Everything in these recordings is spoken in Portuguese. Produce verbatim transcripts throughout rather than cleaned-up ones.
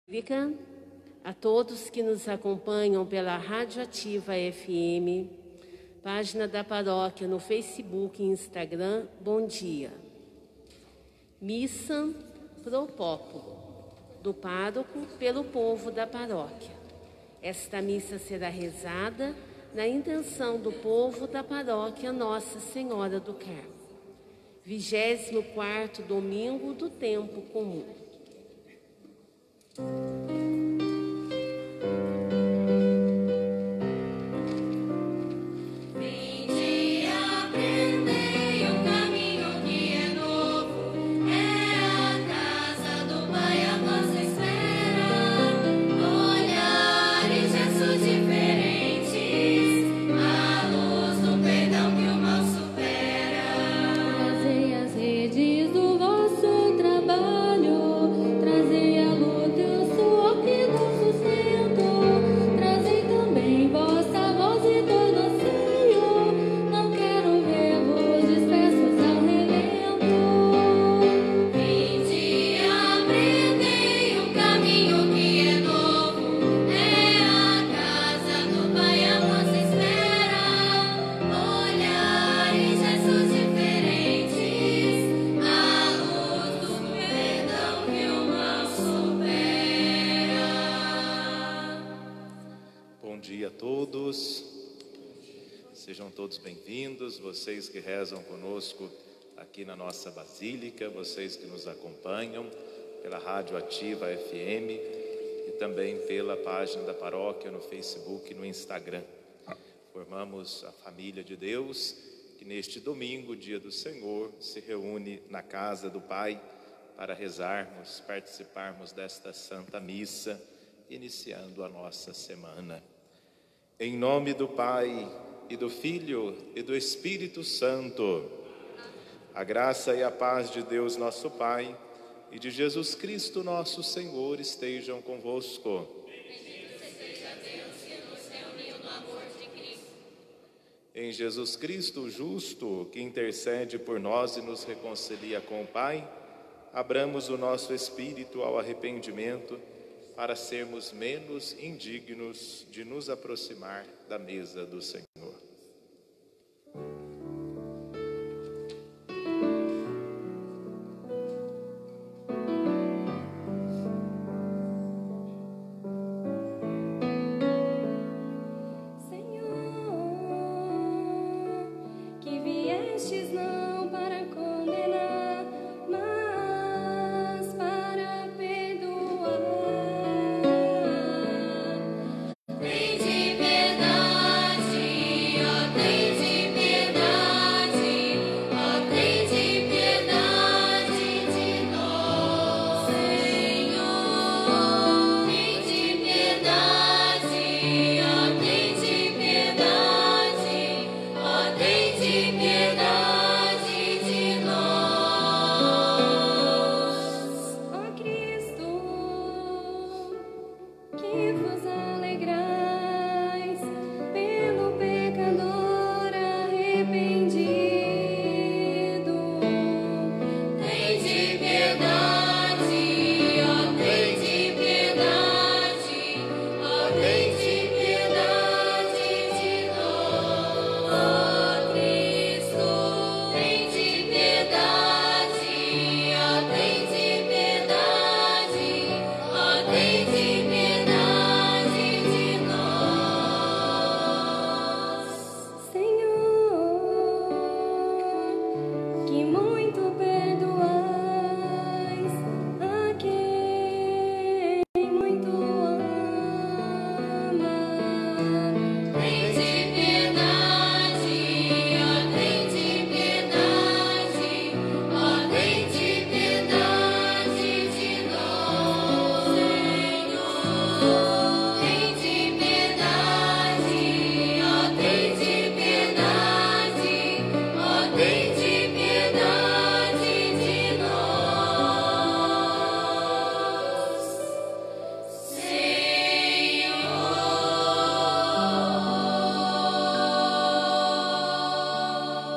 A todos que nos acompanham pela Rádio Ativa F M, página da paróquia no Facebook e Instagram, bom dia. Missa pro Popolo, do pároco pelo povo da paróquia. Esta missa será rezada na intenção do povo da paróquia Nossa Senhora do Carmo. vigésimo quarto domingo do tempo comum. Sejam todos bem-vindos, vocês que rezam conosco aqui na nossa Basílica, vocês que nos acompanham pela Rádio Ativa F M e também pela página da paróquia no Facebook e no Instagram. Formamos a família de Deus que neste domingo, dia do Senhor, se reúne na casa do Pai para rezarmos, participarmos desta Santa Missa, iniciando a nossa semana. Em nome do Pai, e do Filho e do Espírito Santo, a graça e a paz de Deus nosso Pai e de Jesus Cristo nosso Senhor estejam convosco. Bendito seja Deus que nos reuniu no amor de Cristo. Em Jesus Cristo, justo, que intercede por nós e nos reconcilia com o Pai, abramos o nosso espírito ao arrependimento para sermos menos indignos de nos aproximar da mesa do Senhor.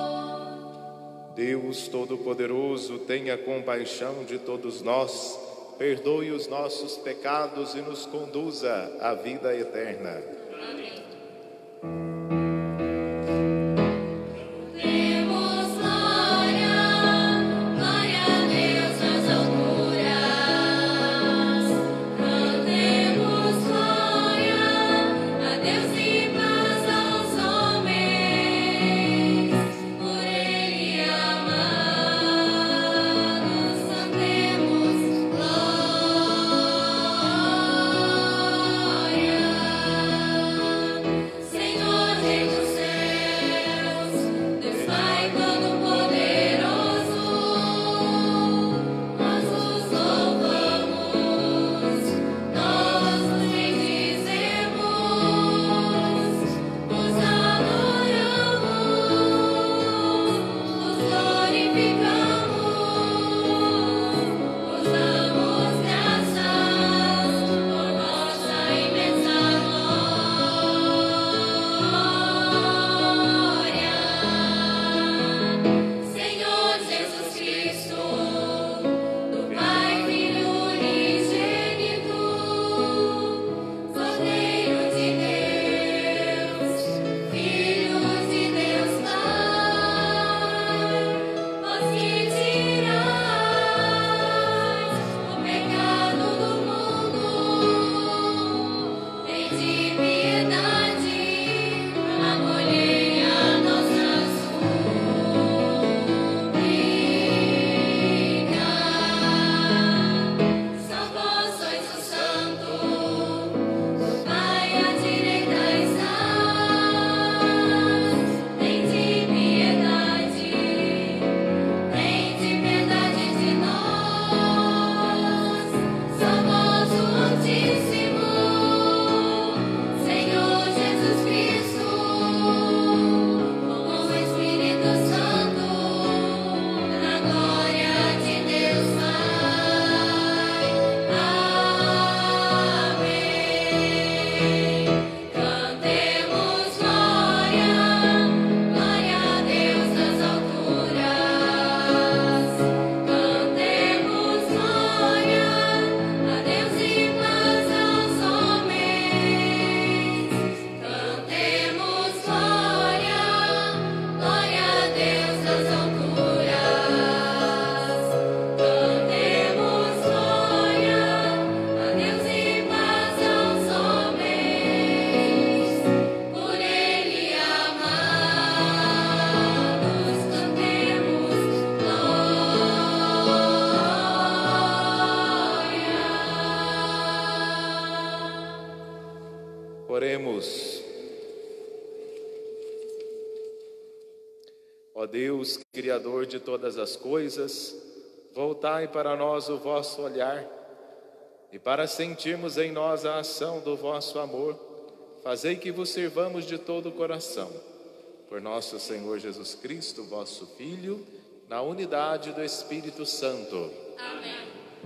Deus Todo-Poderoso, tenha compaixão de todos nós, perdoe os nossos pecados e nos conduza à vida eterna. Amém. Oremos. Ó Deus, Criador de todas as coisas, voltai para nós o vosso olhar, e para sentirmos em nós a ação do vosso amor, fazei que vos sirvamos de todo o coração. Por nosso Senhor Jesus Cristo, vosso Filho, na unidade do Espírito Santo. Amém.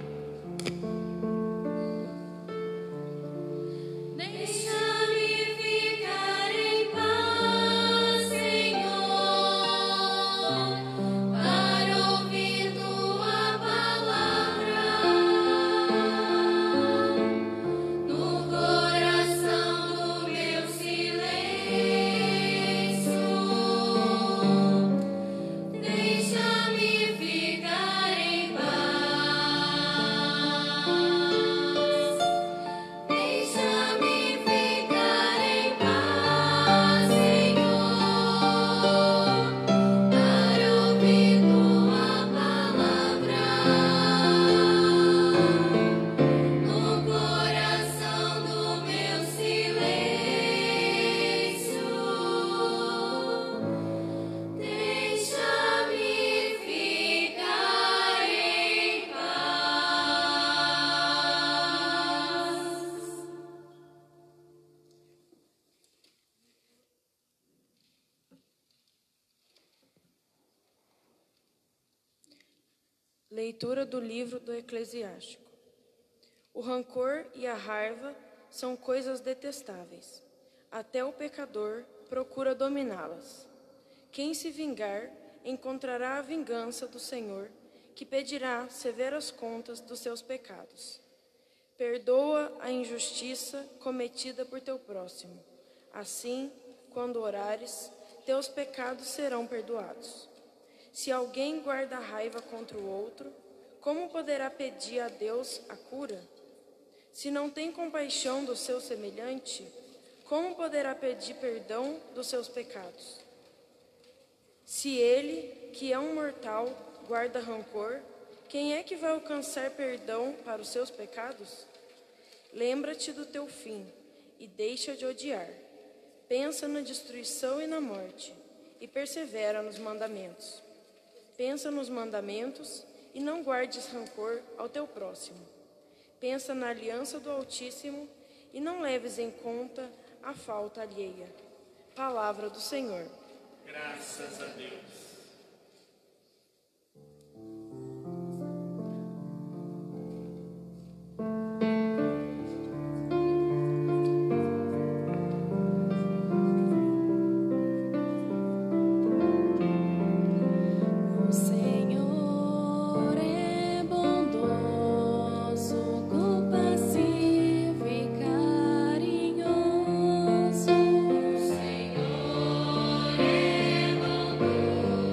Leitura do livro do Eclesiástico. O rancor e a raiva são coisas detestáveis. Até o pecador procura dominá-las. Quem se vingar encontrará a vingança do Senhor, que pedirá severas contas dos seus pecados. Perdoa a injustiça cometida por teu próximo. Assim, quando orares, teus pecados serão perdoados. Se alguém guarda raiva contra o outro, como poderá pedir a Deus a cura? Se não tem compaixão do seu semelhante, como poderá pedir perdão dos seus pecados? Se ele, que é um mortal, guarda rancor, quem é que vai alcançar perdão para os seus pecados? Lembra-te do teu fim e deixa de odiar. Pensa na destruição e na morte, e persevera nos mandamentos. Pensa nos mandamentos e não guardes rancor ao teu próximo. Pensa na aliança do Altíssimo e não leves em conta a falta alheia. Palavra do Senhor. Graças a Deus. Senhor é bondoso.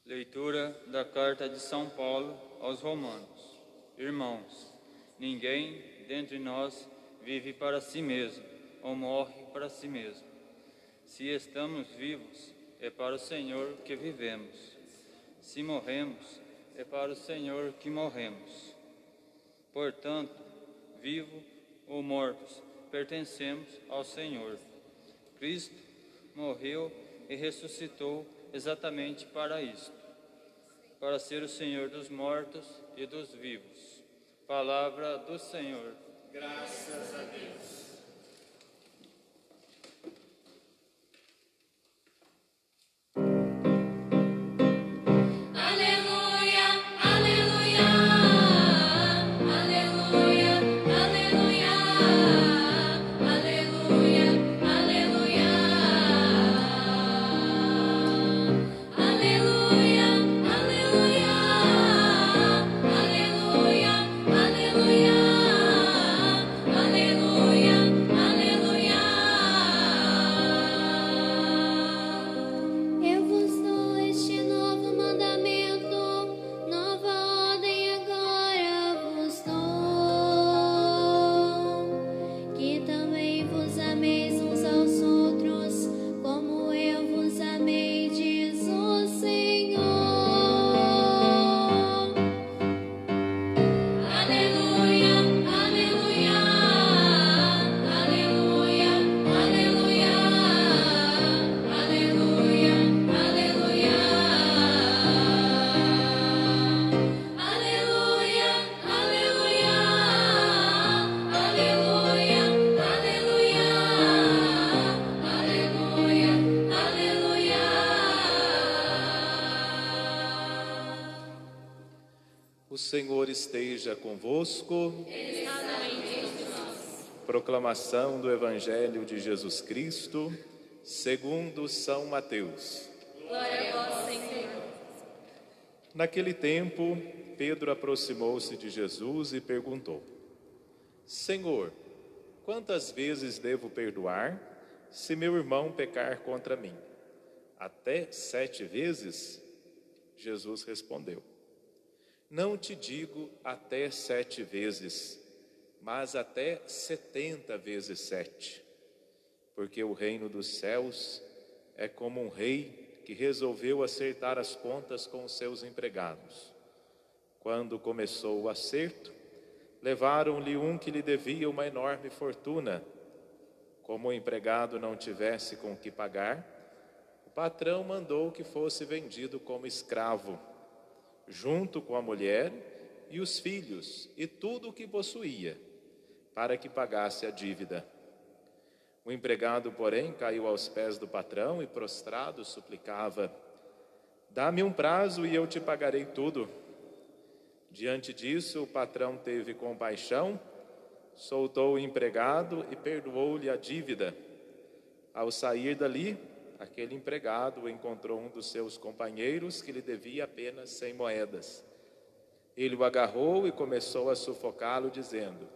Leitura da Carta de São Paulo aos Romanos. Irmãos, ninguém dentre nós vive para si mesmo, ou morre para si mesmo. Se estamos vivos, é para o Senhor que vivemos. Se morremos, é para o Senhor que morremos. Portanto, vivo ou mortos, pertencemos ao Senhor. Cristo morreu e ressuscitou exatamente para isto, para ser o Senhor dos mortos e dos vivos. Palavra do Senhor. Graças a Deus. O Senhor esteja convosco. Proclamação do Evangelho de Jesus Cristo, segundo São Mateus. Glória a vós, Senhor. Naquele tempo, Pedro aproximou-se de Jesus e perguntou: Senhor, quantas vezes devo perdoar se meu irmão pecar contra mim? Até sete vezes? Jesus respondeu: Não te digo até sete vezes, mas até setenta vezes sete. Porque o reino dos céus é como um rei que resolveu acertar as contas com os seus empregados. Quando começou o acerto, levaram-lhe um que lhe devia uma enorme fortuna. Como o empregado não tivesse com o que pagar, o patrão mandou que fosse vendido como escravo, junto com a mulher e os filhos e tudo o que possuía, para que pagasse a dívida. O empregado, porém, caiu aos pés do patrão e, prostrado, suplicava: Dá-me um prazo e eu te pagarei tudo. Diante disso, o patrão teve compaixão, soltou o empregado e perdoou-lhe a dívida. Ao sair dali, aquele empregado encontrou um dos seus companheiros que lhe devia apenas cem moedas. Ele o agarrou e começou a sufocá-lo, dizendo: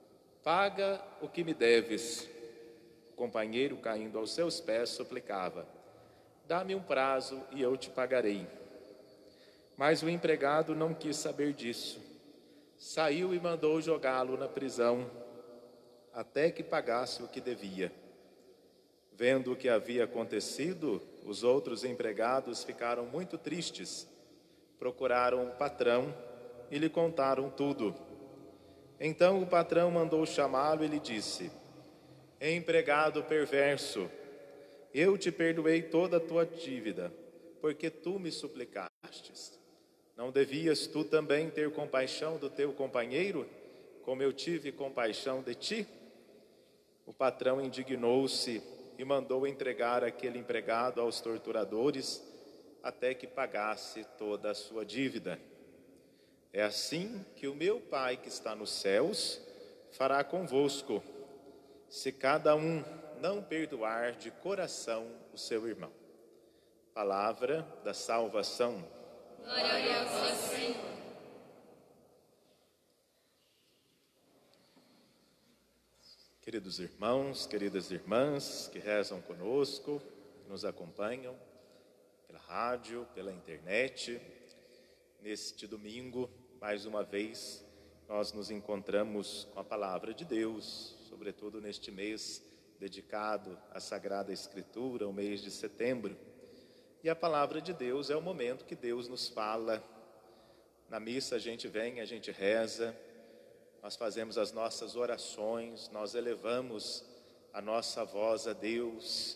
Paga o que me deves. O companheiro, caindo aos seus pés, suplicava: Dá-me um prazo e eu te pagarei. Mas o empregado não quis saber disso. Saiu e mandou jogá-lo na prisão, até que pagasse o que devia. Vendo o que havia acontecido, os outros empregados ficaram muito tristes. Procuraram o patrão e lhe contaram tudo. Então o patrão mandou chamá-lo e lhe disse: Empregado perverso, eu te perdoei toda a tua dívida, porque tu me suplicastes. Não devias tu também ter compaixão do teu companheiro, como eu tive compaixão de ti? O patrão indignou-se e mandou entregar aquele empregado aos torturadores até que pagasse toda a sua dívida. É assim que o meu Pai que está nos céus fará convosco, se cada um não perdoar de coração o seu irmão. Palavra da salvação. Glória a vós, Senhor. Queridos irmãos, queridas irmãs que rezam conosco, que nos acompanham pela rádio, pela internet. Neste domingo, mais uma vez, nós nos encontramos com a palavra de Deus, sobretudo neste mês dedicado à Sagrada Escritura, o mês de setembro. E a palavra de Deus é o momento que Deus nos fala. Na missa a gente vem, a gente reza, nós fazemos as nossas orações, nós elevamos a nossa voz a Deus,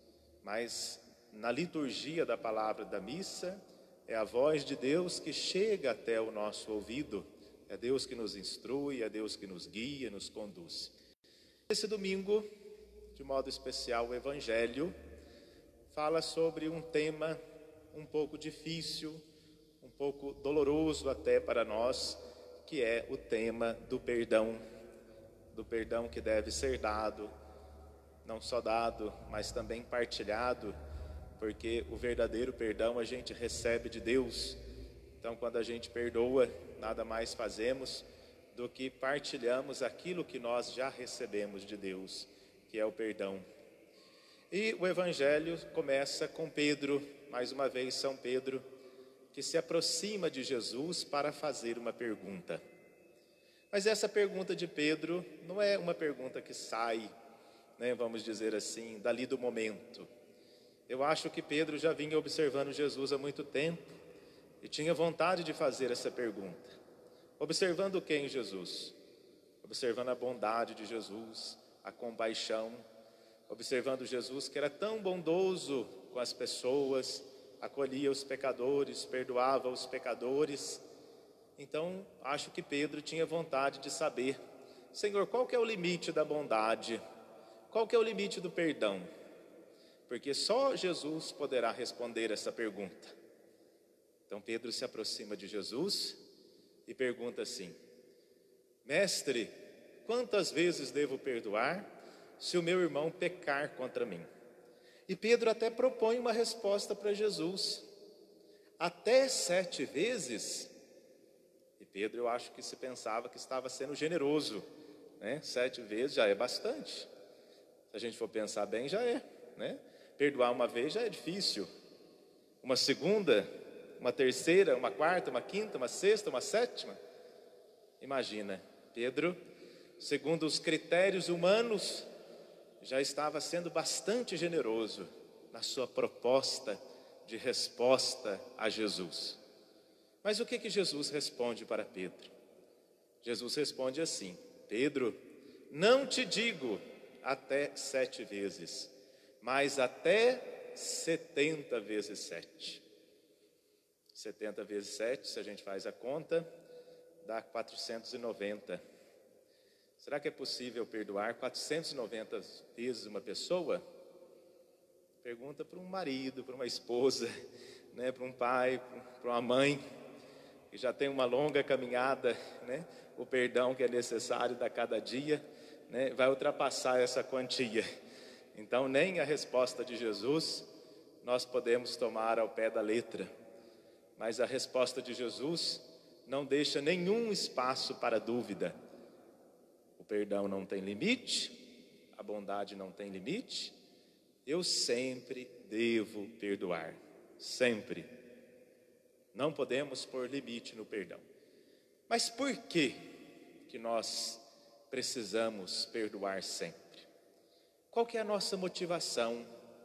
mas na liturgia da palavra da missa, é a voz de Deus que chega até o nosso ouvido, é Deus que nos instrui, é Deus que nos guia, nos conduz. Esse domingo, de modo especial, o Evangelho fala sobre um tema um pouco difícil, um pouco doloroso até para nós, que é o tema do perdão, do perdão que deve ser dado, não só dado, mas também partilhado, porque o verdadeiro perdão a gente recebe de Deus. Então, quando a gente perdoa, nada mais fazemos do que partilhamos aquilo que nós já recebemos de Deus, que é o perdão. E o Evangelho começa com Pedro, mais uma vez São Pedro, que se aproxima de Jesus para fazer uma pergunta. Mas essa pergunta de Pedro não é uma pergunta que sai, né, vamos dizer assim, dali do momento. Eu acho que Pedro já vinha observando Jesus há muito tempo e tinha vontade de fazer essa pergunta. Observando quem Jesus? Observando a bondade de Jesus, a compaixão, observando Jesus que era tão bondoso com as pessoas, acolhia os pecadores, perdoava os pecadores. Então, acho que Pedro tinha vontade de saber, Senhor, qual que é o limite da bondade? Qual que é o limite do perdão? Porque só Jesus poderá responder essa pergunta. Então, Pedro se aproxima de Jesus e pergunta assim: Mestre, quantas vezes devo perdoar se o meu irmão pecar contra mim? E Pedro até propõe uma resposta para Jesus: até sete vezes? E Pedro, eu acho que se pensava que estava sendo generoso, né? Sete vezes já é bastante. Se a gente for pensar bem, já é, né? Perdoar uma vez já é difícil. Uma segunda, uma terceira, uma quarta, uma quinta, uma sexta, uma sétima. Imagina, Pedro, segundo os critérios humanos, já estava sendo bastante generoso na sua proposta de resposta a Jesus. Mas o que que Jesus responde para Pedro? Jesus responde assim: Pedro, não te digo até sete vezes, mas até setenta vezes sete. setenta vezes sete, se a gente faz a conta, dá quatrocentos e noventa. Será que é possível perdoar quatrocentas e noventa vezes uma pessoa? Pergunta para um marido, para uma esposa, né, para um pai, para uma mãe, que já tem uma longa caminhada, né, o perdão que é necessário a cada dia, né, vai ultrapassar essa quantia. Então, nem a resposta de Jesus nós podemos tomar ao pé da letra, mas a resposta de Jesus não deixa nenhum espaço para dúvida. O perdão não tem limite, a bondade não tem limite. Eu sempre devo perdoar, sempre. Não podemos pôr limite no perdão. Mas por que que nós precisamos perdoar sempre? Qual que é a nossa motivação?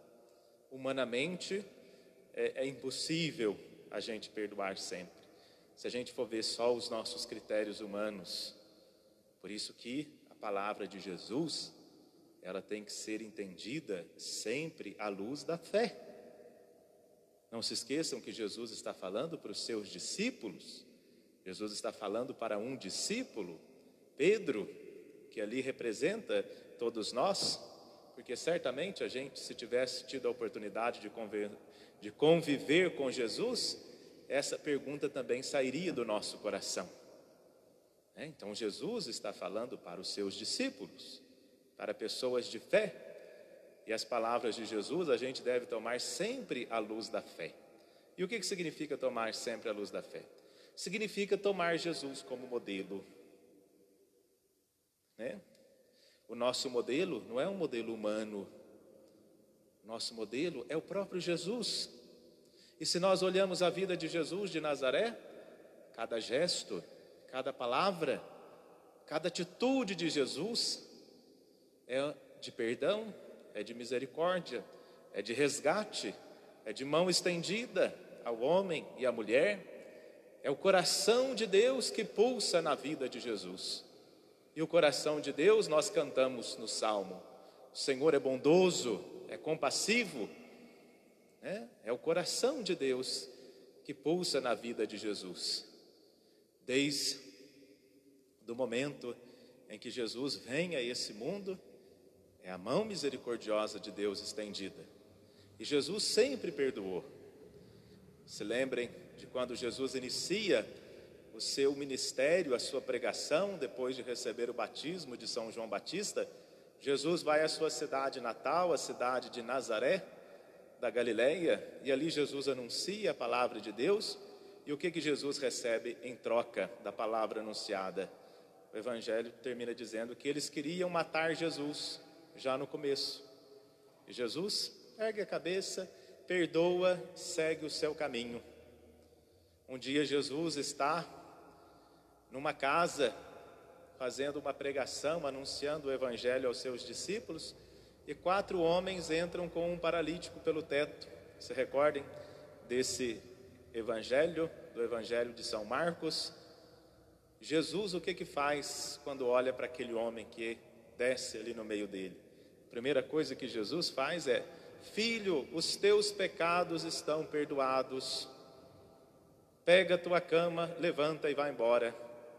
Humanamente, é, é impossível a gente perdoar sempre, se a gente for ver só os nossos critérios humanos. Por isso que a palavra de Jesus, ela tem que ser entendida sempre à luz da fé. Não se esqueçam que Jesus está falando para os seus discípulos. Jesus está falando para um discípulo, Pedro, que ali representa todos nós, porque certamente a gente, se tivesse tido a oportunidade de conviver, de conviver com Jesus, essa pergunta também sairia do nosso coração. É, então Jesus está falando para os seus discípulos, para pessoas de fé, e as palavras de Jesus a gente deve tomar sempre à luz da fé. E o que que significa tomar sempre à luz da fé? Significa tomar Jesus como modelo, né? O nosso modelo não é um modelo humano, nosso modelo é o próprio Jesus. E se nós olhamos a vida de Jesus de Nazaré, cada gesto, cada palavra, cada atitude de Jesus é de perdão, é de misericórdia, é de resgate, é de mão estendida ao homem e à mulher. É o coração de Deus que pulsa na vida de Jesus. E o coração de Deus, nós cantamos no Salmo, o Senhor é bondoso, é compassivo, né? É o coração de Deus que pulsa na vida de Jesus. Desde o momento em que Jesus vem a esse mundo, é a mão misericordiosa de Deus estendida. E Jesus sempre perdoou. Se lembrem de quando Jesus inicia o seu ministério, a sua pregação, depois de receber o batismo de São João Batista, Jesus vai à sua cidade natal, a cidade de Nazaré, da Galileia, e ali Jesus anuncia a palavra de Deus. E o que que Jesus recebe em troca da palavra anunciada? O Evangelho termina dizendo que eles queriam matar Jesus, já no começo. E Jesus ergue a cabeça, perdoa, segue o seu caminho. Um dia Jesus está numa casa, fazendo uma pregação, anunciando o Evangelho aos seus discípulos, e quatro homens entram com um paralítico pelo teto. Se recordem desse Evangelho, do Evangelho de São Marcos. Jesus, o que que faz quando olha para aquele homem que desce ali no meio dele? A primeira coisa que Jesus faz é: filho, os teus pecados estão perdoados. Pega a tua cama, levanta e vai embora.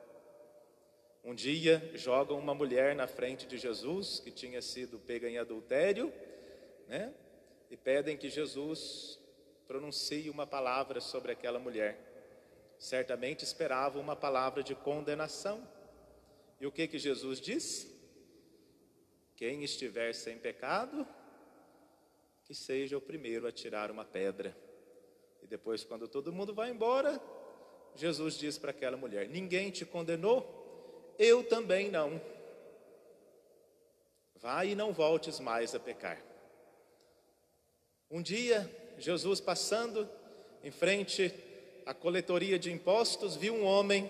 Um dia jogam uma mulher na frente de Jesus, que tinha sido pega em adultério, né? E pedem que Jesus pronuncie uma palavra sobre aquela mulher. Certamente esperavam uma palavra de condenação. E o que que Jesus diz? Quem estiver sem pecado, que seja o primeiro a tirar uma pedra. E depois, quando todo mundo vai embora, Jesus diz para aquela mulher: ninguém te condenou? Eu também não. Vai e não voltes mais a pecar. Um dia, Jesus passando em frente à coletoria de impostos, viu um homem,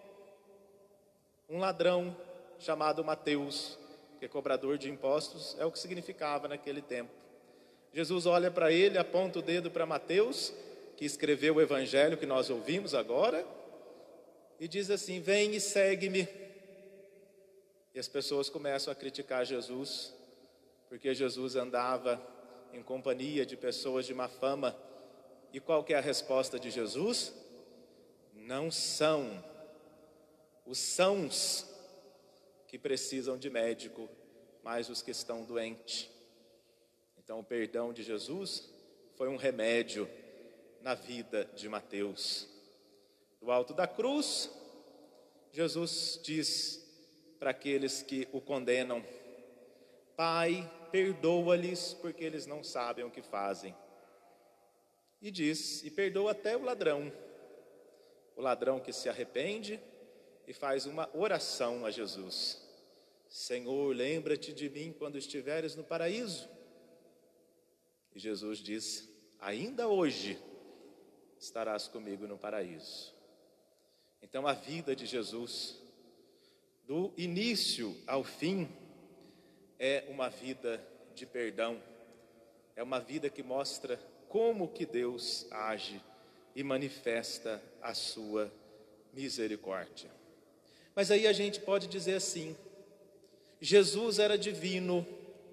um ladrão chamado Mateus, que é cobrador de impostos, é o que significava naquele tempo. Jesus olha para ele, aponta o dedo para Mateus, que escreveu o evangelho que nós ouvimos agora, e diz assim: vem e segue-me. E as pessoas começam a criticar Jesus, porque Jesus andava em companhia de pessoas de má fama. E qual que é a resposta de Jesus? Não são os sãos que precisam de médico, mas os que estão doentes. Então o perdão de Jesus foi um remédio na vida de Mateus. Do alto da cruz, Jesus diz para aqueles que o condenam: Pai, perdoa-lhes, porque eles não sabem o que fazem. E diz, e perdoa até o ladrão, o ladrão que se arrepende e faz uma oração a Jesus: Senhor, lembra-te de mim quando estiveres no paraíso. E Jesus diz: ainda hoje estarás comigo no paraíso. Então a vida de Jesus, do início ao fim, é uma vida de perdão, é uma vida que mostra como que Deus age e manifesta a sua misericórdia. Mas aí a gente pode dizer assim: Jesus era divino,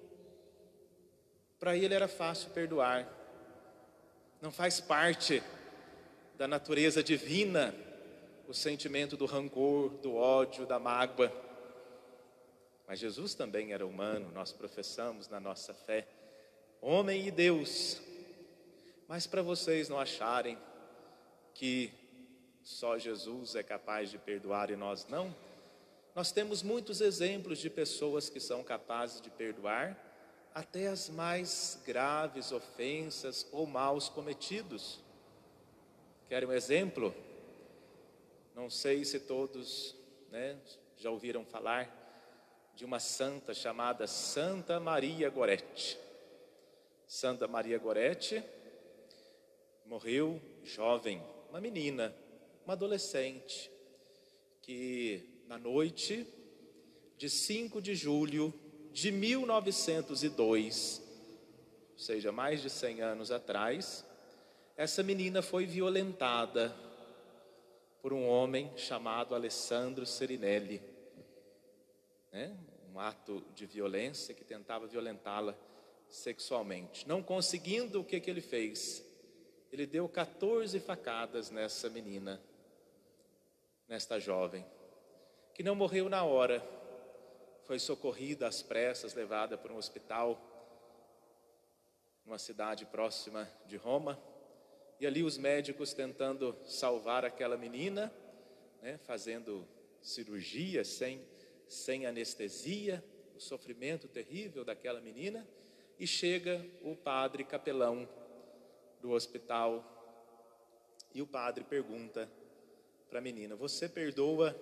para ele era fácil perdoar, não faz parte da natureza divina o sentimento do rancor, do ódio, da mágoa. Mas Jesus também era humano, nós professamos na nossa fé, homem e Deus. Mas para vocês não acharem que só Jesus é capaz de perdoar e nós não, nós temos muitos exemplos de pessoas que são capazes de perdoar até as mais graves ofensas ou maus cometidos. Querem um exemplo? Não sei se todos, né, já ouviram falar de uma santa chamada Santa Maria Gorete. Santa Maria Gorete morreu jovem, uma menina, uma adolescente, que na noite de cinco de julho de mil novecentos e dois, ou seja, mais de cem anos atrás, essa menina foi violentada por um homem chamado Alessandro Serinelli, né? Um ato de violência que tentava violentá-la sexualmente. Não conseguindo, o que, que ele fez? Ele deu quatorze facadas nessa menina, nesta jovem, que não morreu na hora. Foi socorrida às pressas, levada para um hospital, numa cidade próxima de Roma. E ali os médicos tentando salvar aquela menina, né, fazendo cirurgia sem, sem anestesia, o sofrimento terrível daquela menina. E chega o padre capelão do hospital e o padre pergunta para a menina: você perdoa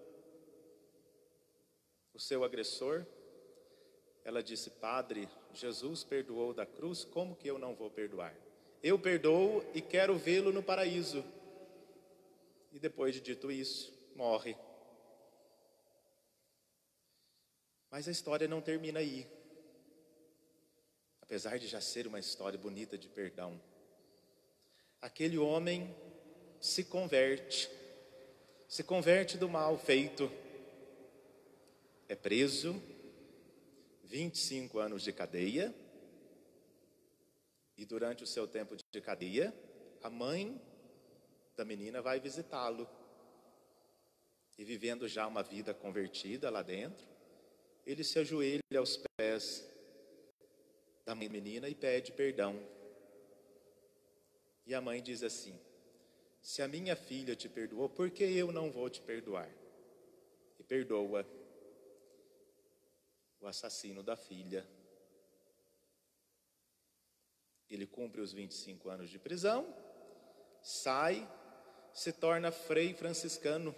o seu agressor? Ela disse: padre, Jesus perdoou da cruz, como que eu não vou perdoar? Eu perdoo e quero vê-lo no paraíso. E depois de dito isso, morre. Mas a história não termina aí. Apesar de já ser uma história bonita de perdão, aquele homem se converte, se converte do mal feito, é preso, vinte e cinco anos de cadeia, e durante o seu tempo de cadeia, a mãe da menina vai visitá-lo. E vivendo já uma vida convertida lá dentro, ele se ajoelha aos pés da menina e pede perdão. E a mãe diz assim: se a minha filha te perdoou, por que eu não vou te perdoar? E perdoa o assassino da filha. Ele cumpre os vinte e cinco anos de prisão, sai, se torna frei franciscano.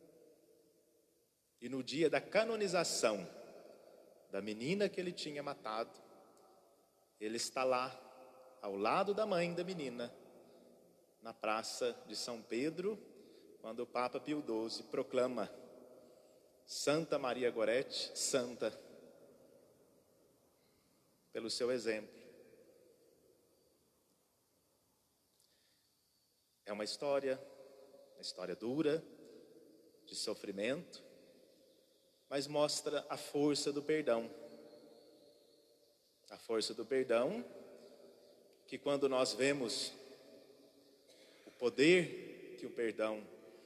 E no dia da canonização da menina que ele tinha matado, ele está lá, ao lado da mãe da menina, na praça de São Pedro, quando o Papa Pio doze proclama Santa Maria Goretti santa, pelo seu exemplo. É uma história, uma história dura, de sofrimento, mas mostra a força do perdão. A força do perdão, que quando nós vemos o poder que o perdão,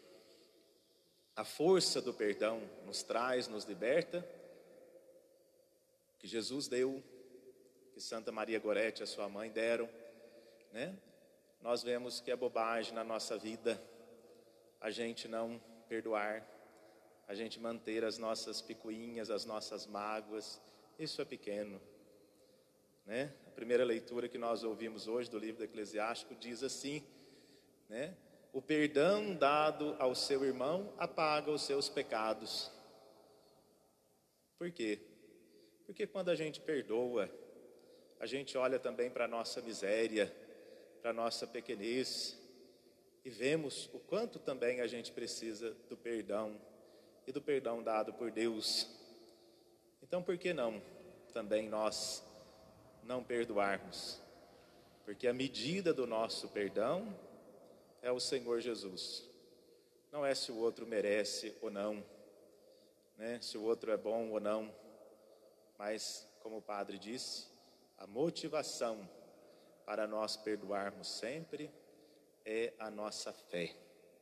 a força do perdão nos traz, nos liberta, que Jesus deu, que Santa Maria Goretti, a sua mãe, deram, né? Nós vemos que é bobagem na nossa vida a gente não perdoar, a gente manter as nossas picuinhas, as nossas mágoas. Isso é pequeno, né? A primeira leitura que nós ouvimos hoje do livro do Eclesiástico diz assim, né? O perdão dado ao seu irmão apaga os seus pecados. Por quê? Porque quando a gente perdoa, a gente olha também para a nossa miséria, para a nossa pequenez, e vemos o quanto também a gente precisa do perdão, e do perdão dado por Deus. Então por que não também nós não perdoarmos? Porque a medida do nosso perdão é o Senhor Jesus. Não é se o outro merece ou não, né? Se o outro é bom ou não, mas como o padre disse, a motivação para nós perdoarmos sempre é a nossa fé.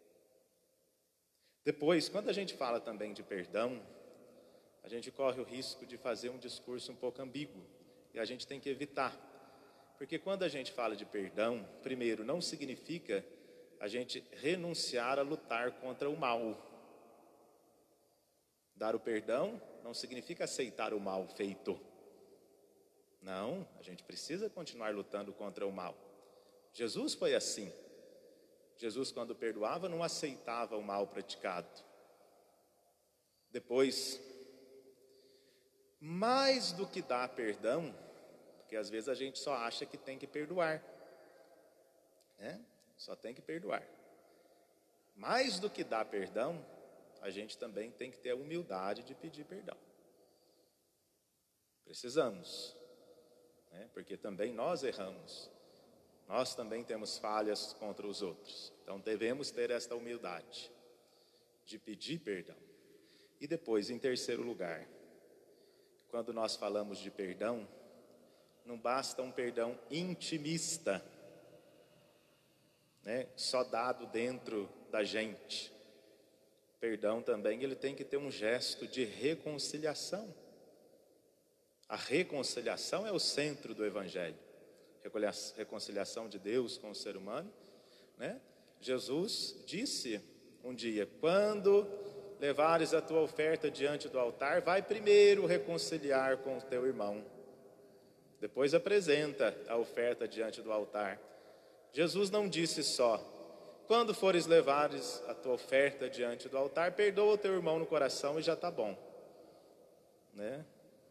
Depois, quando a gente fala também de perdão, a gente corre o risco de fazer um discurso um pouco ambíguo, e a gente tem que evitar. Porque quando a gente fala de perdão, primeiro, não significa a gente renunciar a lutar contra o mal. Dar o perdão não significa aceitar o mal feito. Não, a gente precisa continuar lutando contra o mal. Jesus foi assim. Jesus, quando perdoava, não aceitava o mal praticado. Depois, mais do que dar perdão, porque às vezes a gente só acha que tem que perdoar, né? só tem que perdoar. Mais do que dar perdão, a gente também tem que ter a humildade de pedir perdão. Precisamos, né? Porque também nós erramos. Nós também temos falhas contra os outros. Então devemos ter esta humildade de pedir perdão. E depois, em terceiro lugar, quando nós falamos de perdão, não basta um perdão intimista, né? Só dado dentro da gente. Perdão também, ele tem que ter um gesto de reconciliação. A reconciliação é o centro do Evangelho. Reconciliação de Deus com o ser humano, né? Jesus disse um dia: quando levares a tua oferta diante do altar, vai primeiro reconciliar com o teu irmão. Depois apresenta a oferta diante do altar. Jesus não disse só: quando fores levares a tua oferta diante do altar, perdoa o teu irmão no coração e já está bom, né?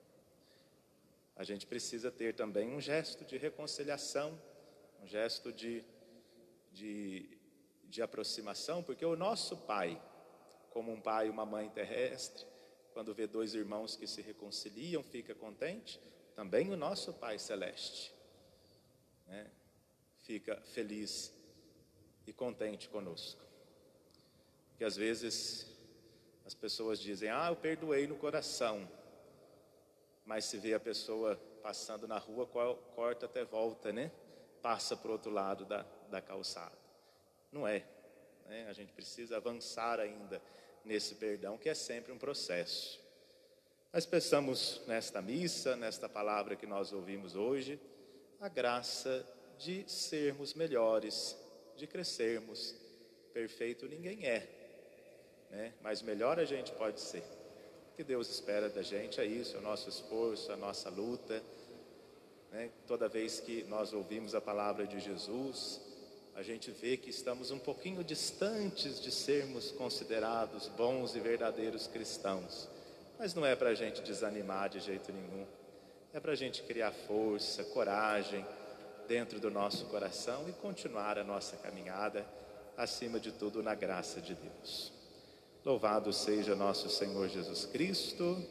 A gente precisa ter também um gesto de reconciliação, um gesto de, de, de aproximação, porque o nosso Pai, como um pai e uma mãe terrestre, quando vê dois irmãos que se reconciliam, fica contente. Também o nosso Pai Celeste, né, fica feliz e contente conosco. Porque às vezes as pessoas dizem: ah, eu perdoei no coração. Mas se vê a pessoa passando na rua, corta até volta, né? Passa para o outro lado da, da calçada. Não é, né? A gente precisa avançar ainda nesse perdão, que é sempre um processo. Nós peçamos nesta missa, nesta palavra que nós ouvimos hoje, a graça de sermos melhores, de crescermos. Perfeito ninguém é, né? Mas melhor a gente pode ser. O que Deus espera da gente é isso, é o nosso esforço, a nossa luta, né? Toda vez que nós ouvimos a palavra de Jesus, a gente vê que estamos um pouquinho distantes de sermos considerados bons e verdadeiros cristãos. Mas não é para a gente desanimar de jeito nenhum. É para a gente criar força, coragem dentro do nosso coração e continuar a nossa caminhada, acima de tudo, na graça de Deus. Louvado seja nosso Senhor Jesus Cristo.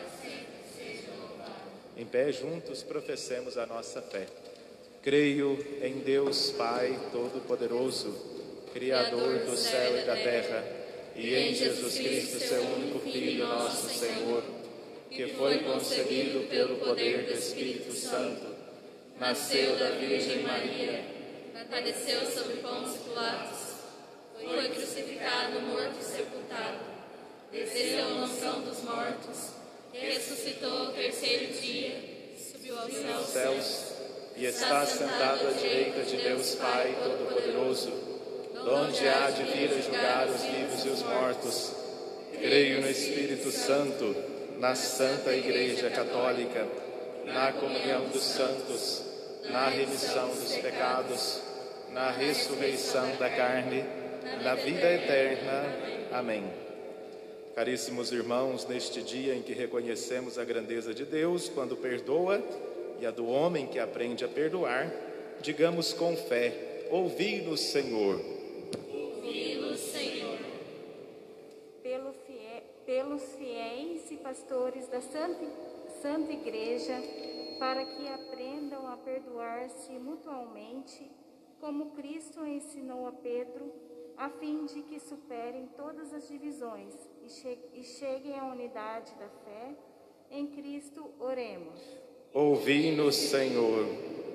Em pé, juntos, professemos a nossa fé. Creio em Deus Pai Todo-Poderoso, Criador do céu e da terra, e em Jesus Cristo, seu único Filho, nosso Senhor, que foi concebido pelo poder do Espírito Santo, nasceu da Virgem Maria, padeceu sob Pôncio Pilatos, foi crucificado, morto e sepultado, desceu à mansão dos mortos, ressuscitou ao terceiro dia, subiu aos céus, céus e está sentado à direita de Deus Pai Todo-Poderoso, donde há de vir a julgar os vivos e os mortos. Creio no Espírito Santo, na Santa Igreja Católica, na comunhão dos santos, na remissão dos pecados, na ressurreição da carne, na vida eterna. Amém. Caríssimos irmãos, neste dia em que reconhecemos a grandeza de Deus quando perdoa e a do homem que aprende a perdoar, digamos com fé: ouvi-nos, Senhor. Ouvi-nos, Senhor. Pelo fie... Pelos fiéis e pastores da Santa, Santa Igreja, para que aprendam a perdoar-se mutuamente, como Cristo ensinou a Pedro, a fim de que superem todas as divisões e, che e cheguem à unidade da fé. Em Cristo, oremos. Ouvi-nos, Senhor.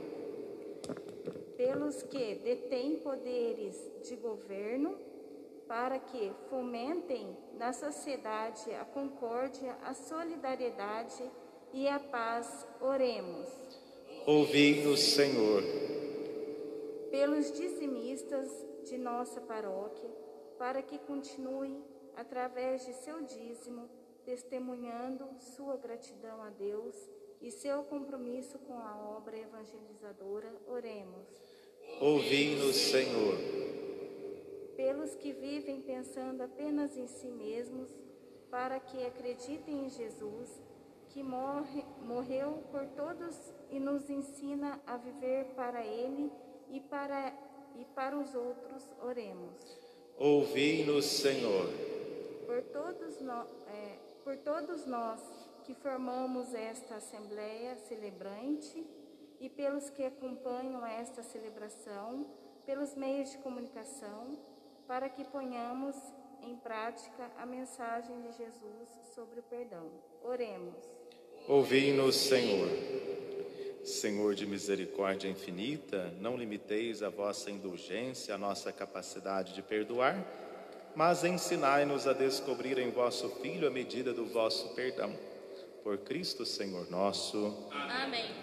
Pelos que detêm poderes de governo, para que fomentem na sociedade a concórdia, a solidariedade e a paz, oremos. Ouvi-nos, Senhor. Pelos dizimistas de nossa paróquia, para que continuem, através de seu dízimo, testemunhando sua gratidão a Deus e seu compromisso com a obra evangelizadora, oremos. Ouvi-nos, Senhor. Pelos que vivem pensando apenas em si mesmos, para que acreditem em Jesus, que morre, morreu por todos e nos ensina a viver para Ele e para, e para os outros oremos. Ouvi-nos, Senhor. Por todos, no, é, por todos nós que formamos esta Assembleia Celebrante e pelos que acompanham esta celebração, pelos meios de comunicação, para que ponhamos em prática a mensagem de Jesus sobre o perdão. Oremos. Ouvi-nos, Senhor. Senhor de misericórdia infinita, não limiteis a vossa indulgência, a nossa capacidade de perdoar, mas ensinai-nos a descobrir em vosso Filho a medida do vosso perdão. Por Cristo, Senhor nosso. Amém.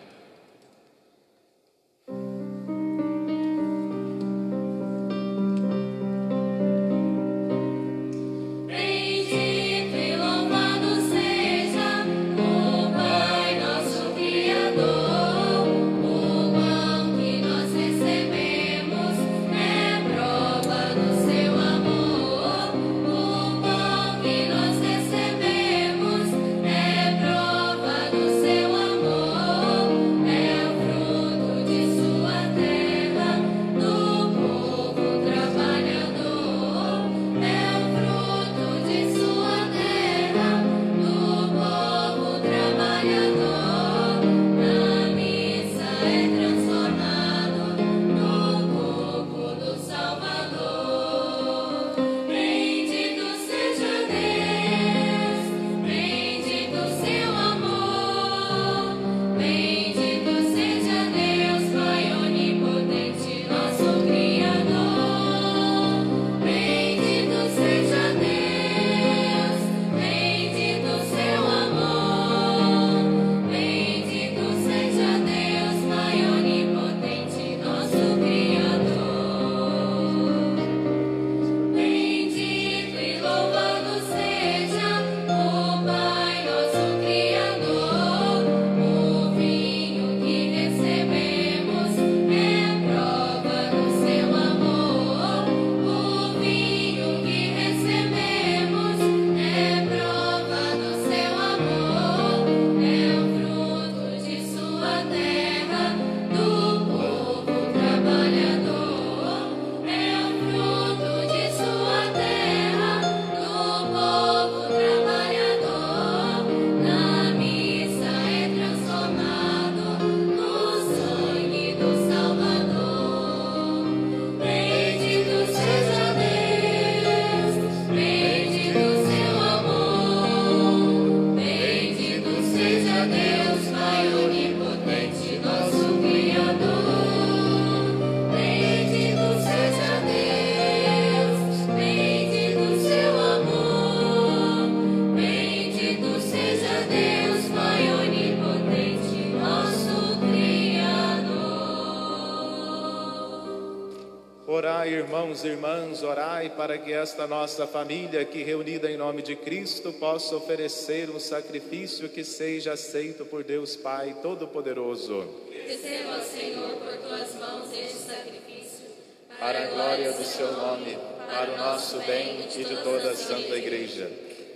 Irmãos e irmãs, orai para que esta nossa família aqui reunida em nome de Cristo possa oferecer um sacrifício que seja aceito por Deus Pai Todo-Poderoso. Receba, Senhor, por tuas mãos este sacrifício, para a glória do seu nome, para o nosso bem e de toda a Santa Igreja.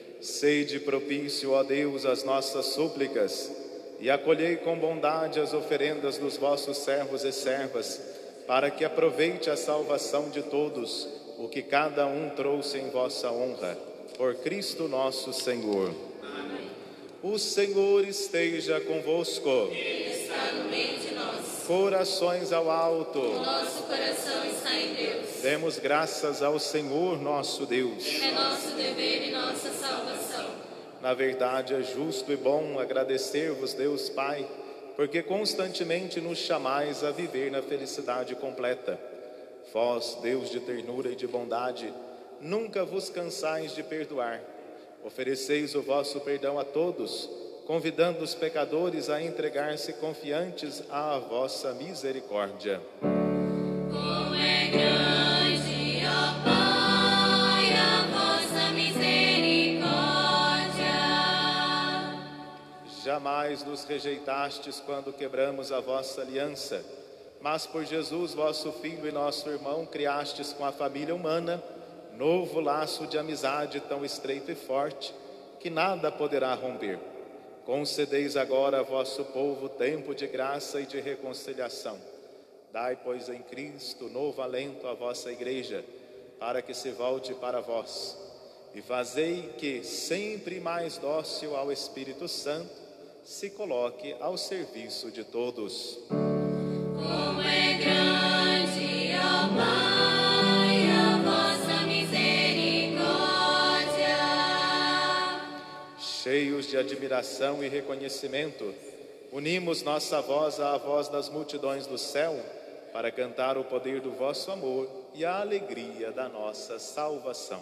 Sede propício, ó Deus, às nossas súplicas e acolhei com bondade as oferendas dos vossos servos e servas, para que aproveite a salvação de todos, o que cada um trouxe em vossa honra. Por Cristo nosso Senhor. Amém. O Senhor esteja convosco. Ele está no meio de nós. Corações ao alto. O nosso coração está em Deus. Demos graças ao Senhor nosso Deus. É nosso dever e nossa salvação. Na verdade, é justo e bom agradecer-vos, Deus Pai, porque constantemente nos chamais a viver na felicidade completa. Vós, Deus de ternura e de bondade, nunca vos cansais de perdoar. Ofereceis o vosso perdão a todos, convidando os pecadores a entregar-se confiantes à vossa misericórdia. Como é grande, ó Pai, a vossa misericórdia. Jamais nos rejeitastes quando quebramos a vossa aliança, mas por Jesus, vosso Filho e nosso irmão, criastes com a família humana novo laço de amizade tão estreito e forte que nada poderá romper. Concedeis agora a vosso povo tempo de graça e de reconciliação. Dai, pois, em Cristo novo alento à vossa Igreja, para que se volte para vós, e fazei que, sempre mais dócil ao Espírito Santo, se coloque ao serviço de todos. Como é grande, ó Pai, a vossa misericórdia. Cheios de admiração e reconhecimento, unimos nossa voz à voz das multidões do céu, para cantar o poder do vosso amor e a alegria da nossa salvação.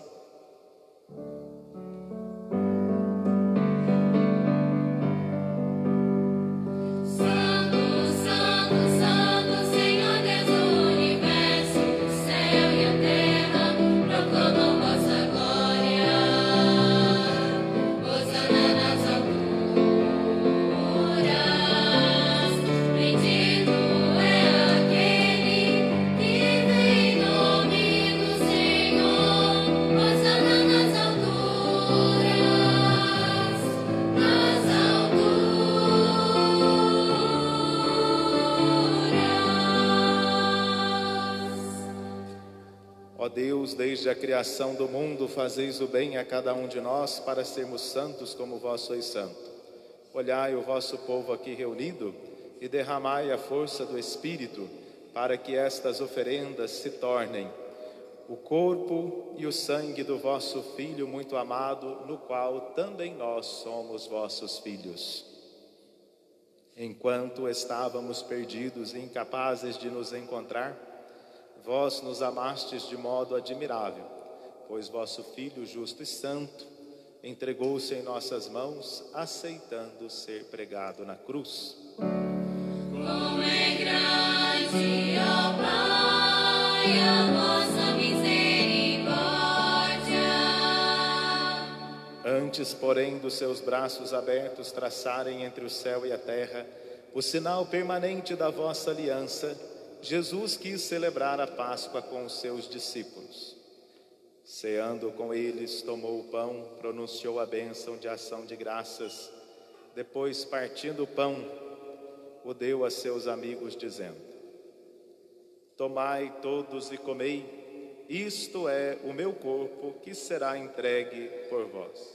Deus, desde a criação do mundo, fazeis o bem a cada um de nós, para sermos santos como vós sois santo. Olhai o vosso povo aqui reunido e derramai a força do Espírito, para que estas oferendas se tornem o corpo e o sangue do vosso Filho muito amado, no qual também nós somos vossos filhos. Enquanto estávamos perdidos e incapazes de nos encontrar, vós nos amastes de modo admirável, pois vosso Filho justo e santo entregou-se em nossas mãos, aceitando ser pregado na cruz. Como é grande, ó Pai, a vossa misericórdia. Antes, porém, dos seus braços abertos traçarem entre o céu e a terra o sinal permanente da vossa aliança, Jesus quis celebrar a Páscoa com os seus discípulos. Ceando com eles, tomou o pão, pronunciou a bênção de ação de graças. Depois, partindo o pão, o deu a seus amigos, dizendo: tomai todos e comei, isto é o meu corpo que será entregue por vós.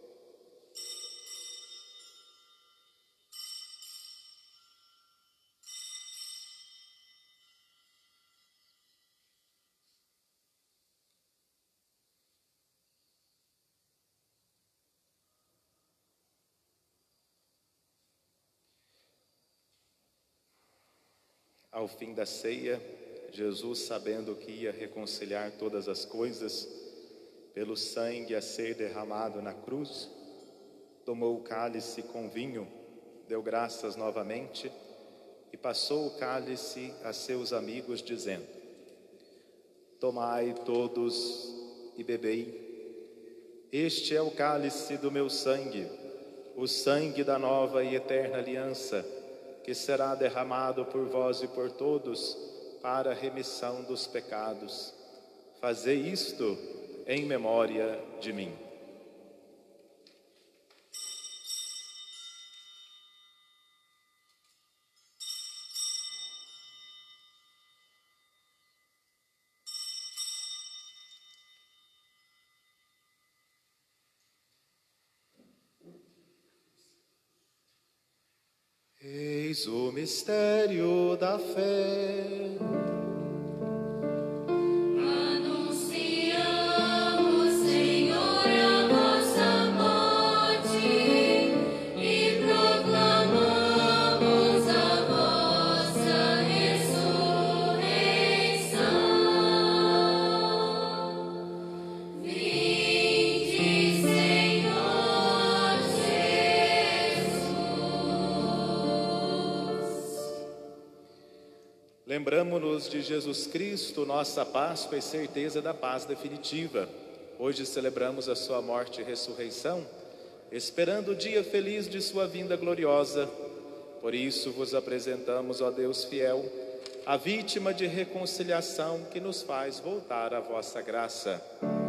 Ao fim da ceia, Jesus, sabendo que ia reconciliar todas as coisas, pelo sangue a ser derramado na cruz, tomou o cálice com vinho, deu graças novamente e passou o cálice a seus amigos, dizendo: tomai todos e bebei, este é o cálice do meu sangue, o sangue da nova e eterna aliança, que será derramado por vós e por todos para a remissão dos pecados. Fazei isto em memória de mim. Eis o mistério da fé. Anunciamos, Senhor, a vossa morte e proclamamos a vossa ressurreição. Vinde, Senhor Jesus. Lembramo-nos de Jesus Cristo, nossa Páscoa e certeza da paz definitiva. Hoje celebramos a sua morte e ressurreição, esperando o dia feliz de sua vinda gloriosa. Por isso vos apresentamos, ó Deus fiel, a vítima de reconciliação que nos faz voltar à vossa graça.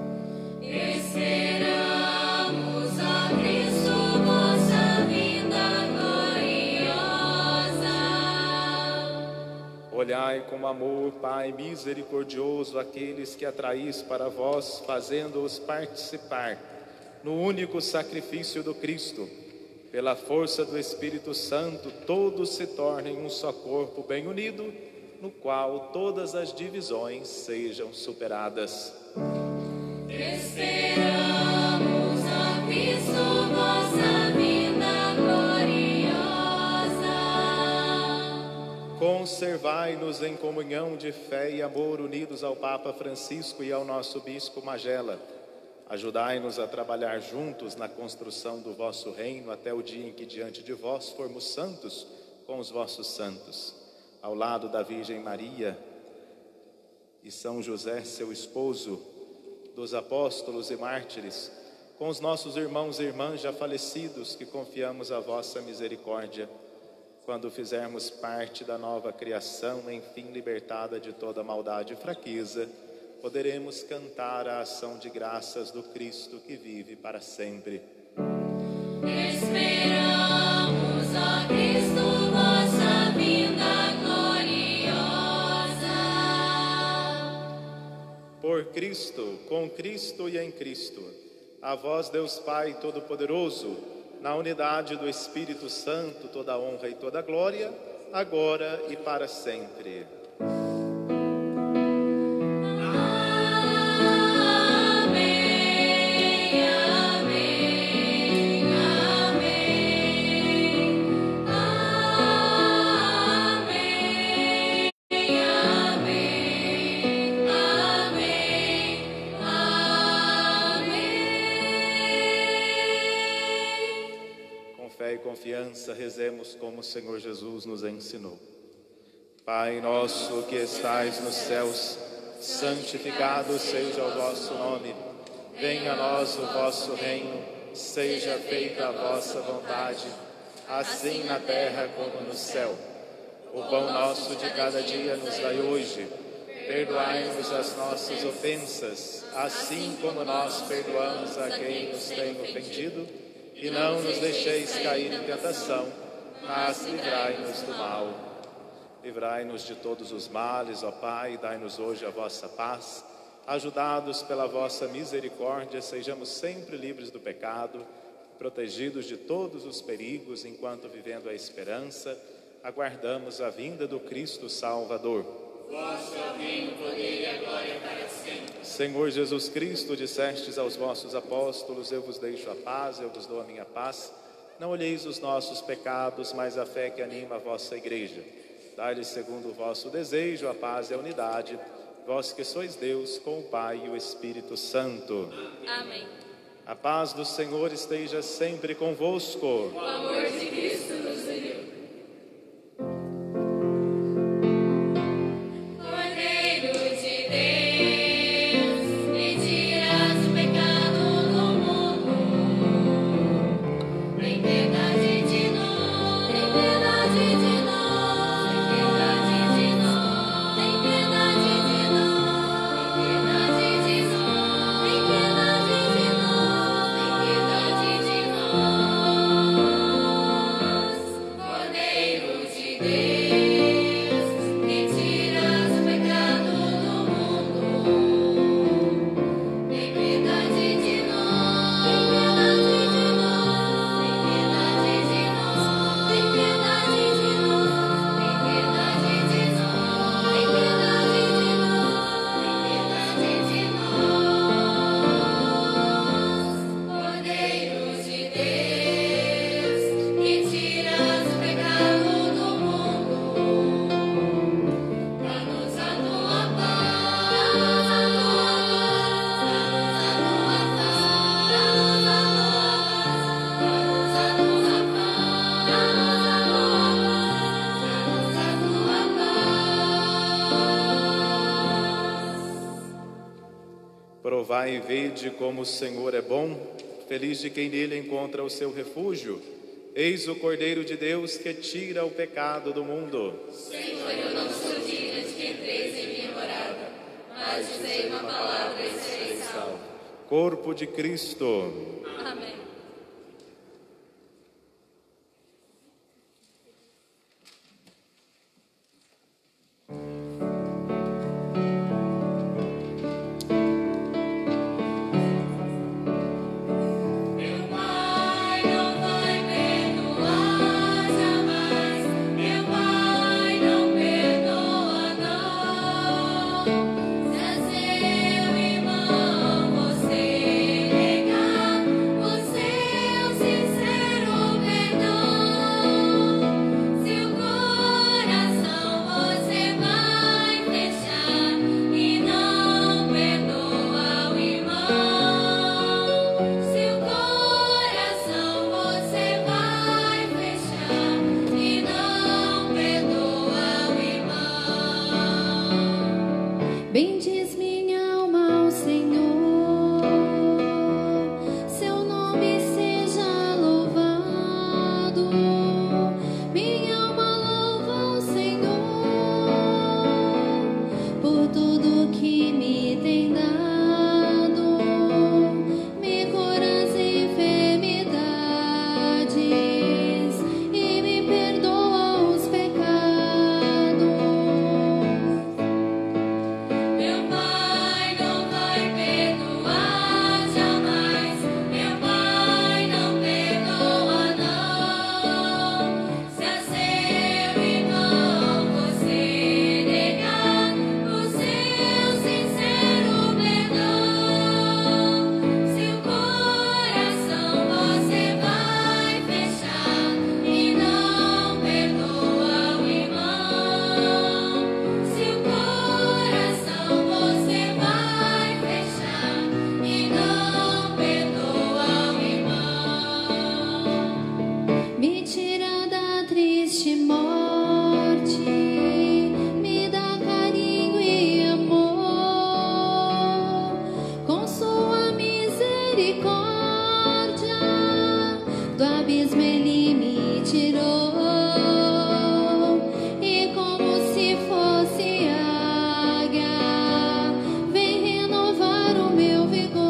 Esperamos, ó Cristo, vossa vinda gloriosa. Olhai com amor, Pai misericordioso, aqueles que atraís para vós, fazendo-os participar no único sacrifício do Cristo. Pela força do Espírito Santo, todos se tornem um só corpo bem unido, no qual todas as divisões sejam superadas. Esperamos a Cristo, vossa vinda gloriosa. Conservai-nos em comunhão de fé e amor, unidos ao Papa Francisco e ao nosso Bispo Magela. Ajudai-nos a trabalhar juntos na construção do vosso reino, até o dia em que diante de vós formos santos com os vossos santos. Ao lado da Virgem Maria e São José, seu esposo, dos apóstolos e mártires, com os nossos irmãos e irmãs já falecidos, que confiamos a vossa misericórdia. Quando fizermos parte da nova criação, enfim libertada de toda maldade e fraqueza, poderemos cantar a ação de graças do Cristo que vive para sempre. Esperamos, ó Cristo, vossa vinda gloriosa. Por Cristo, com Cristo e em Cristo, a vós, Deus Pai Todo-Poderoso, na unidade do Espírito Santo, toda a honra e toda a glória, agora e para sempre. Confiança, rezemos como o Senhor Jesus nos ensinou. Pai nosso que estais nos céus, santificado seja o vosso nome. Venha a nós o vosso reino, seja feita a vossa vontade, assim na terra como no céu. O pão nosso de cada dia nos dai hoje. Perdoai-nos as nossas ofensas, assim como nós perdoamos a quem nos tem ofendido. E não nos deixeis cair em tentação, mas livrai-nos do mal. Livrai-nos de todos os males, ó Pai, dai-nos hoje a vossa paz. Ajudados pela vossa misericórdia, sejamos sempre livres do pecado, protegidos de todos os perigos, enquanto, vivendo a esperança, aguardamos a vinda do Cristo Salvador. Vosso é o reino, o poder e a glória para sempre. Senhor Jesus Cristo, dissestes aos vossos apóstolos: eu vos deixo a paz, eu vos dou a minha paz. Não olheis os nossos pecados, mas a fé que anima a vossa igreja. Dai-lhes, segundo o vosso desejo, a paz e a unidade, vós que sois Deus, com o Pai e o Espírito Santo. Amém. A paz do Senhor esteja sempre convosco. O amor de Cristo nos uniu. Provai e vede como o Senhor é bom, feliz de quem nele encontra o seu refúgio. Eis o Cordeiro de Deus que tira o pecado do mundo. Senhor, eu não sou digna de que entreis em minha morada, mas dizei uma palavra e serei salvo. Corpo de Cristo. Amém. minha alma ao Senhor, seu nome seja louvado. Minha alma louva ao Senhor por tudo que me tem dado, me cura as enfermidades e me perdoa os pecados. Meu Pai não vai perdoar jamais. Meu Pai não perdoa não. Se a seu irmão você negar o seu sincero perdão, se o coração você vai fechar e não perdoa o irmão, se o coração você vai fechar e não perdoa o irmão. Me tira da triste morte, me dá carinho e amor, com sua misericórdia, do abismo ele me tirou, e como se fosse águia, vem renovar o meu vigor.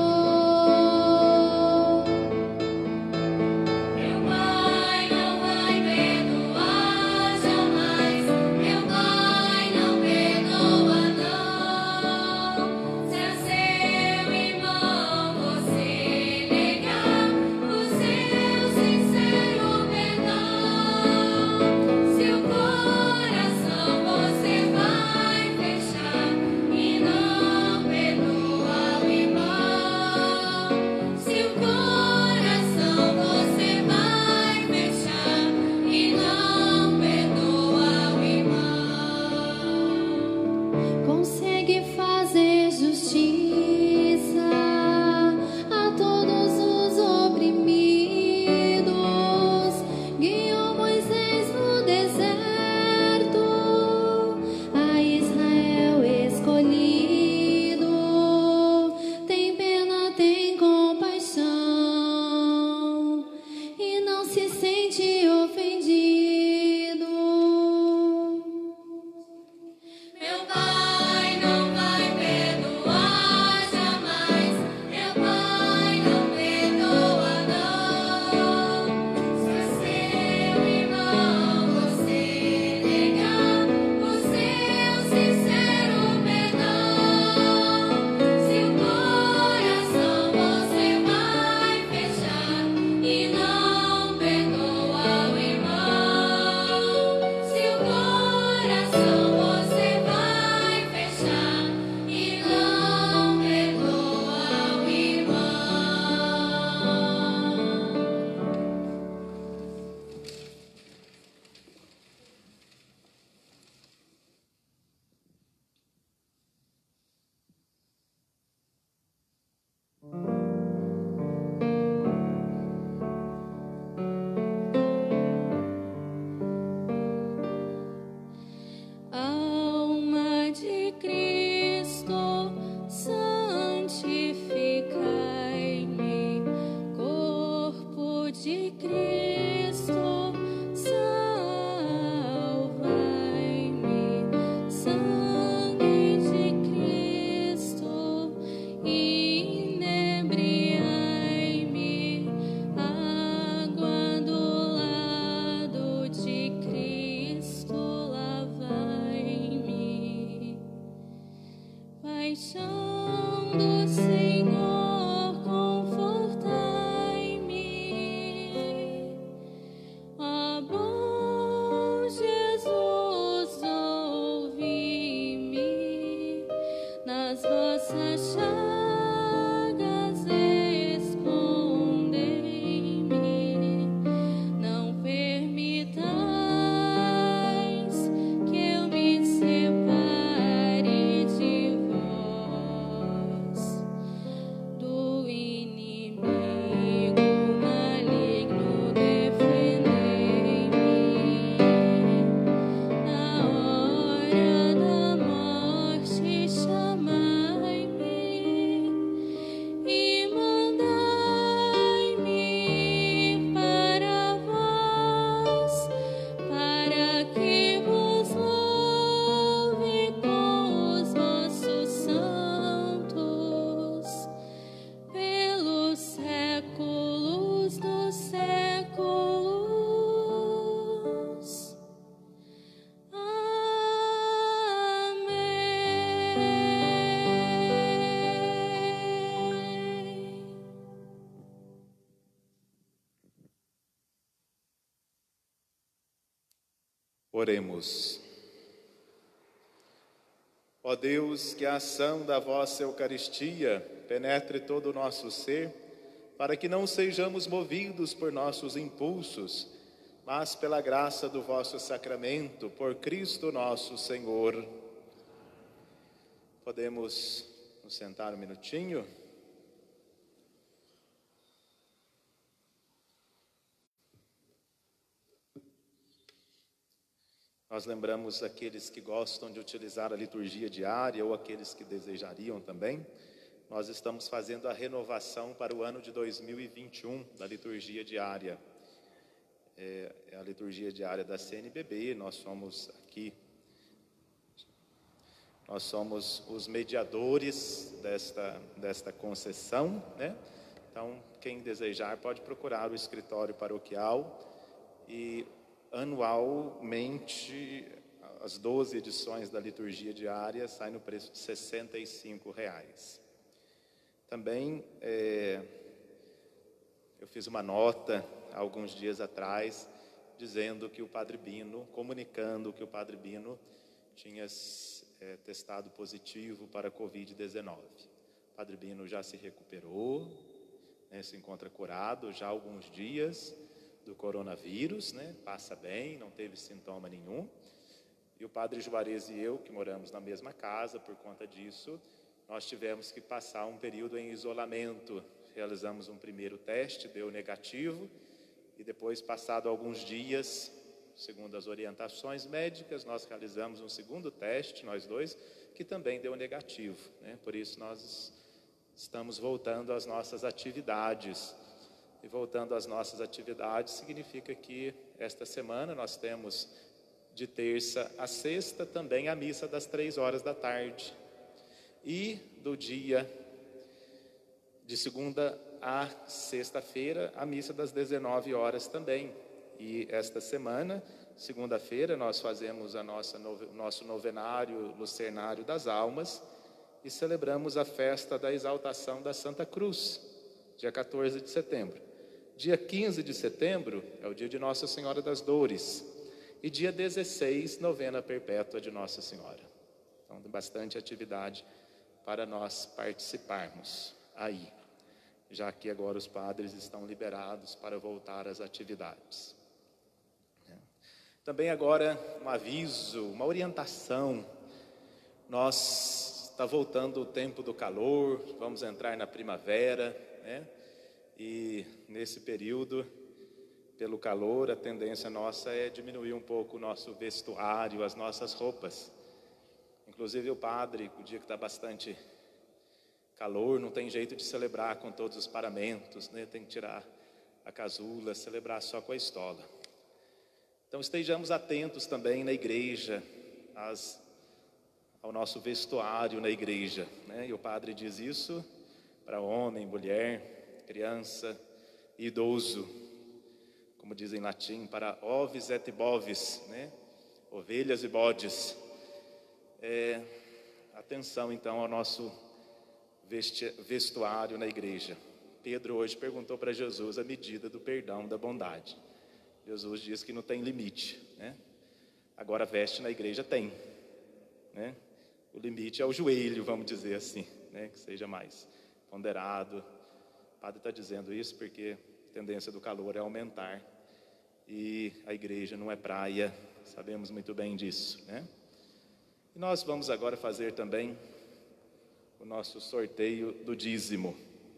Meu Pai não vai perdoar jamais. Meu Pai não perdoa não. Se a seu irmão você negar o seu sincero perdão, se o coração você vai fechar e não perdoa o irmão, se o coração você vai fechar e não perdoa o irmão. Consegue fazer justiça a todos os oprimidos, guiou Moisés no deserto, a Israel escolhido, tem pena, tem compaixão e não se sente ofendido. Meu Pai não vai perdoar jamais. Meu Pai não perdoa não. Se a seu irmão você negar o seu sincero perdão, se o coração você vai fechar e não perdoa o irmão, se o coração você vai fechar e não perdoa o Alma de Cristo, santificai-me. Corpo de Cristo, salvai-me. Sangue de Cristo, inebriai-me. Água do lado de Cristo, lavai-me. Paixão do Senhor, confortai-me. Ó bom Jesus, ouvi-me. Nas vossas chagas escondei-me. Não permitais que eu me separe de vós, do inimigo maligno defendei-me. Na hora da morte chamai-me. Oremos. Ó Deus, que a ação da vossa Eucaristia penetre todo o nosso ser, para que não sejamos movidos por nossos impulsos, mas pela graça do vosso sacramento, por Cristo nosso Senhor. Podemos nos sentar um minutinho? Nós lembramos aqueles que gostam de utilizar a liturgia diária ou aqueles que desejariam também. Nós estamos fazendo a renovação para o ano de dois mil e vinte e um da liturgia diária. É, é a liturgia diária da C N B B, nós somos aqui, nós somos os mediadores desta, desta concessão, né? Então, quem desejar pode procurar o escritório paroquial e anualmente as doze edições da liturgia diária saem no preço de sessenta e cinco reais. Também é, eu fiz uma nota há alguns dias atrás dizendo que o Padre Bino, comunicando que o Padre Bino tinha é, testado positivo para a covid dezenove. O Padre Bino já se recuperou, né, se encontra curado já há alguns dias do coronavírus, né? Passa bem, não teve sintoma nenhum. E o Padre Juarez e eu, que moramos na mesma casa, por conta disso, nós tivemos que passar um período em isolamento. Realizamos um primeiro teste, deu negativo, e depois, passado alguns dias, segundo as orientações médicas, nós realizamos um segundo teste, nós dois, que também deu negativo, né? Por isso nós estamos voltando às nossas atividades. E voltando às nossas atividades, significa que esta semana nós temos de terça a sexta também a missa das três horas da tarde. E do dia de segunda a sexta-feira, a missa das dezenove horas também. E esta semana, segunda-feira, nós fazemos a nossa, o nosso novenário lucernário das almas e celebramos a festa da exaltação da Santa Cruz, dia quatorze de setembro. Dia quinze de setembro é o dia de Nossa Senhora das Dores. E dia dezesseis, novena perpétua de Nossa Senhora. Então, tem bastante atividade para nós participarmos aí, já que agora os padres estão liberados para voltar às atividades. Também agora um aviso, uma orientação. Nós está voltando o tempo do calor, vamos entrar na primavera, né? E nesse período, pelo calor, a tendência nossa é diminuir um pouco o nosso vestuário, as nossas roupas. Inclusive o padre, o dia que está bastante calor, não tem jeito de celebrar com todos os paramentos, né? Tem que tirar a casula, celebrar só com a estola. Então estejamos atentos também na igreja, às, ao nosso vestuário na igreja, né? E o padre diz isso para homem, mulher, criança e idoso, como diz em latim, para ovis et bovis, né? Ovelhas e bodes. É, atenção então ao nosso vestuário na igreja. Pedro hoje perguntou para Jesus a medida do perdão, da bondade. Jesus diz que não tem limite, né? Agora veste na igreja tem, né? O limite é o joelho, vamos dizer assim, né? Que seja mais ponderado. O padre está dizendo isso porque a tendência do calor é aumentar e a igreja não é praia, sabemos muito bem disso, né? E nós vamos agora fazer também o nosso sorteio do dízimo.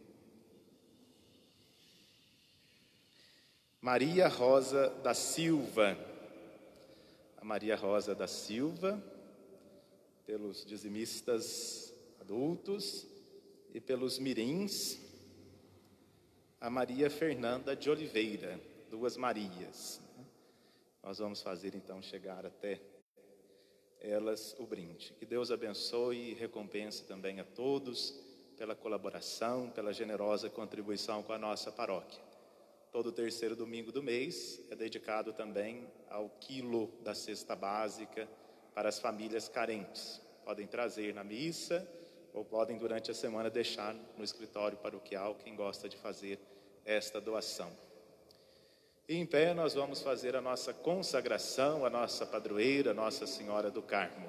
Maria Rosa da Silva, a Maria Rosa da Silva, pelos dizimistas adultos e pelos mirins, a Maria Fernanda de Oliveira, duas Marias. Nós vamos fazer então chegar até elas o brinde. Que Deus abençoe e recompense também a todos pela colaboração, pela generosa contribuição com a nossa paróquia. Todo terceiro domingo do mês é dedicado também ao quilo da cesta básica para as famílias carentes. Podem trazer na missa ou podem durante a semana deixar no escritório paroquial quem gosta de fazer esta doação. E em pé nós vamos fazer a nossa consagração, a nossa padroeira, Nossa Senhora do Carmo.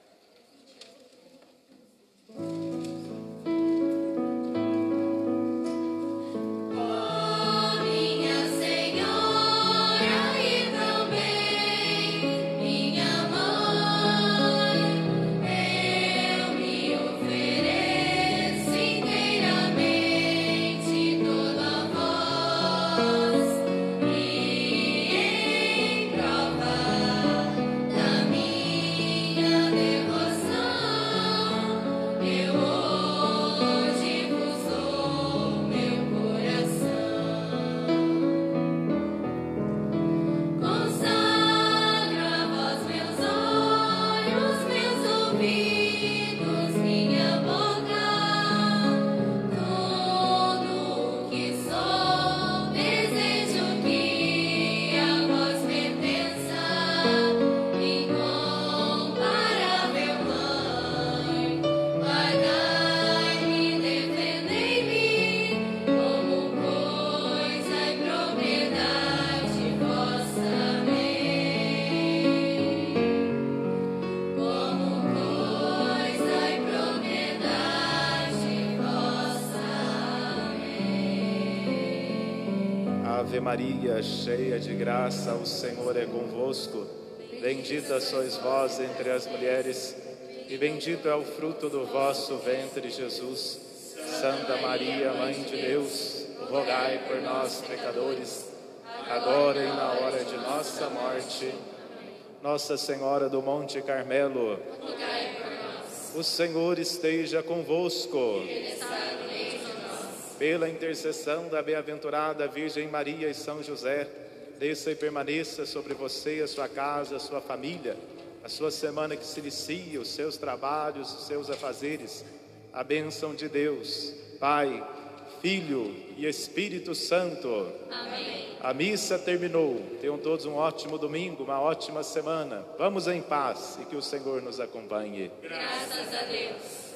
Ave Maria, cheia de graça, o Senhor é convosco. Bendita sois vós entre as mulheres, e bendito é o fruto do vosso ventre, Jesus. Santa Maria, Mãe de Deus, rogai por nós, pecadores, agora e na hora de nossa morte. Nossa Senhora do Monte Carmelo, rogai por nós. O Senhor esteja convosco. Ele está no meio de nós. Pela intercessão da bem-aventurada Virgem Maria e São José, desça e permaneça sobre você, a sua casa, a sua família, a sua semana que se inicia, os seus trabalhos, os seus afazeres. A bênção de Deus, Pai, Filho e Espírito Santo. Amém. A missa terminou. Tenham todos um ótimo domingo, uma ótima semana. Vamos em paz e que o Senhor nos acompanhe. Graças a Deus.